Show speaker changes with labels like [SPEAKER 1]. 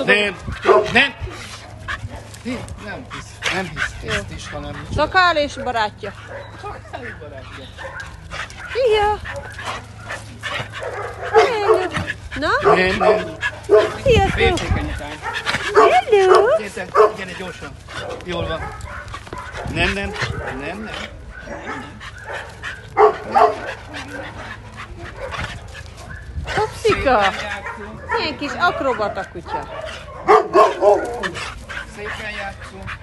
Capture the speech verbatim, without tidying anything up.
[SPEAKER 1] Nem, nem. Nem hisz, nem hisz ezt is, hanem...
[SPEAKER 2] Szakál és barátja.
[SPEAKER 1] Szakál és barátja.
[SPEAKER 2] Szia! Hello! Na?
[SPEAKER 1] Nem, nem.
[SPEAKER 2] Sziasztok!
[SPEAKER 1] Féltékeny után.
[SPEAKER 2] Hello!
[SPEAKER 1] Gyere, gyere gyorsan. Jól van. Nem, nem, nem, nem. Nem, nem.
[SPEAKER 2] Popszika! Milyen kis akrobata kutya.
[SPEAKER 1] Szépen játszunk.